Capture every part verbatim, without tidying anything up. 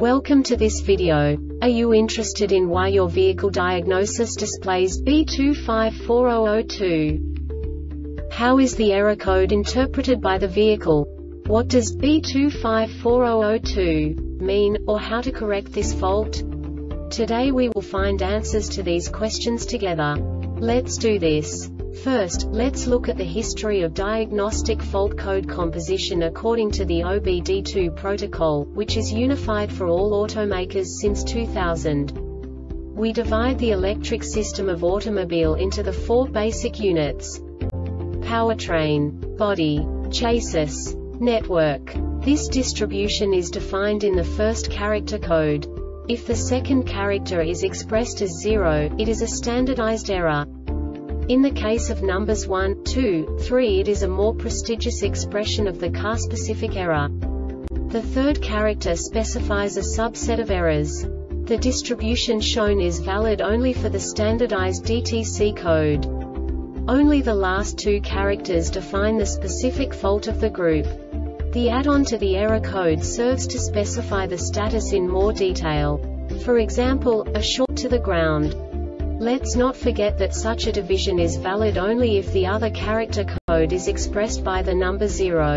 Welcome to this video. Are you interested in why your vehicle diagnosis displays B two five four zero zero two? How is the error code interpreted by the vehicle? What does B two five four zero zero two mean, or how to correct this fault? Today we will find answers to these questions together. Let's do this. First, let's look at the history of diagnostic fault code composition according to the O B D two protocol, which is unified for all automakers since two thousand. We divide the electric system of automobile into the four basic units: powertrain, body, chassis, network. This distribution is defined in the first character code. If the second character is expressed as zero, it is a standardized error. In the case of numbers one, two, three, it is a more prestigious expression of the car-specific error. The third character specifies a subset of errors. The distribution shown is valid only for the standardized D T C code. Only the last two characters define the specific fault of the group. The add-on to the error code serves to specify the status in more detail. For example, a short to the ground. Let's not forget that such a division is valid only if the other character code is expressed by the number zero.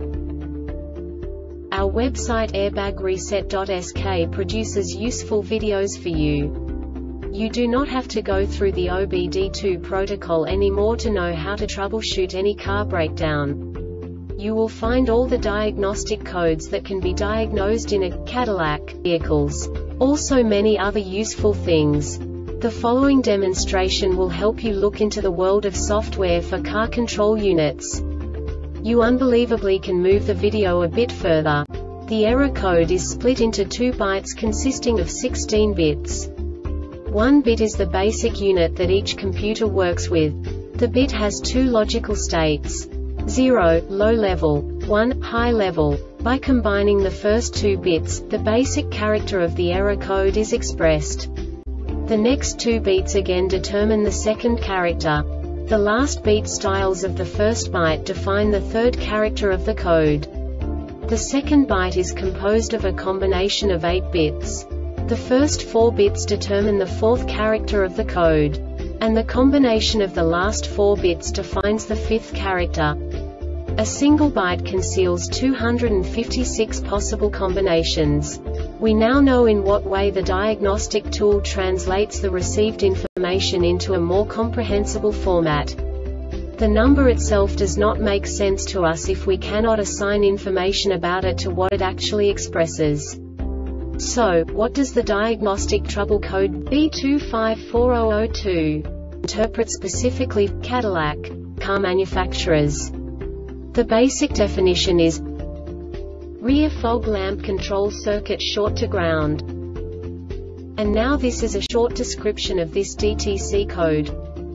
Our website airbag reset dot S K produces useful videos for you. You do not have to go through the O B D two protocol anymore to know how to troubleshoot any car breakdown. You will find all the diagnostic codes that can be diagnosed in a Cadillac vehicles. Also many other useful things. The following demonstration will help you look into the world of software for car control units. You unbelievably can move the video a bit further. The error code is split into two bytes consisting of sixteen bits. One bit is the basic unit that each computer works with. The bit has two logical states: zero, low level, one, high level. By combining the first two bits, the basic character of the error code is expressed. The next two beats again determine the second character. The last beat styles of the first byte define the third character of the code. The second byte is composed of a combination of eight bits. The first four bits determine the fourth character of the code. And the combination of the last four bits defines the fifth character. A single byte conceals two hundred fifty-six possible combinations. We now know in what way the diagnostic tool translates the received information into a more comprehensible format. The number itself does not make sense to us if we cannot assign information about it to what it actually expresses. So, what does the diagnostic trouble code B two five four zero zero two interpret specifically for Cadillac car manufacturers? The basic definition is rear fog lamp control circuit short to ground. And now this is a short description of this D T C code.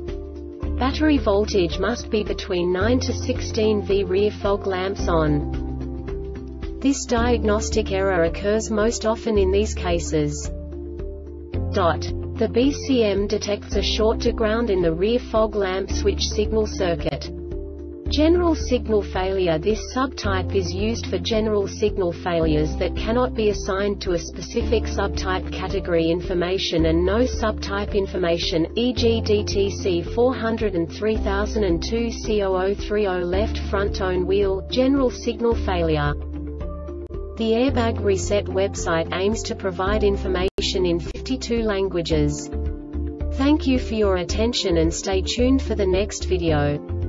Battery voltage must be between nine to sixteen volts. Rear fog lamps on. This diagnostic error occurs most often in these cases. Dot. The B C M detects a short to ground in the rear fog lamp switch signal circuit. General signal failure. This subtype is used for general signal failures that cannot be assigned to a specific subtype category information and no subtype information, for example D T C four oh three thousand two C zero zero three zero left front tone wheel, general signal failure. The Airbag Reset website aims to provide information in fifty-two languages. Thank you for your attention and stay tuned for the next video.